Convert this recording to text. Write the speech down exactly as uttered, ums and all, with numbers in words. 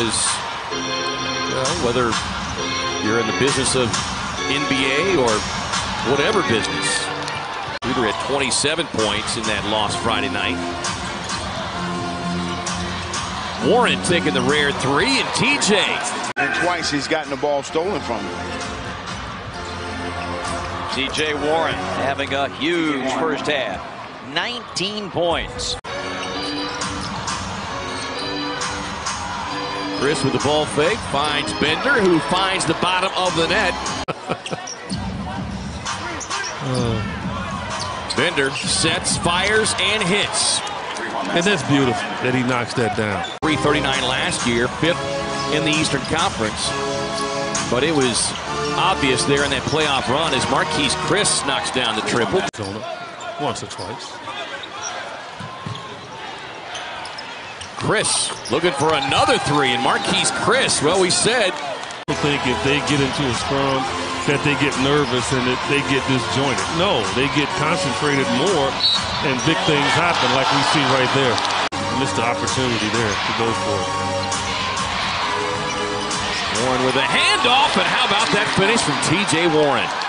because, well, whether you're in the business of N B A or whatever business, Weaver had twenty-seven points in that loss Friday night. Warren taking the rare three, and T J. And twice he's gotten the ball stolen from him. T J Warren having a huge first half. nineteen points. Chris with the ball fake, finds Bender, who finds the bottom of the net. uh. Bender sets, fires, and hits. And that's beautiful that he knocks that down. three thirty-nine last year, fifth in the Eastern Conference. But it was obvious there in that playoff run as Marquise Chris knocks down the triple. Once or twice. Chris looking for another three, and Marquise Chris, well, we said. I think if they get into a scrum that they get nervous and that they get disjointed. No, they get concentrated more and big things happen like we see right there. Missed the opportunity there to go for it. Warren with a handoff, and how about that finish from T J Warren?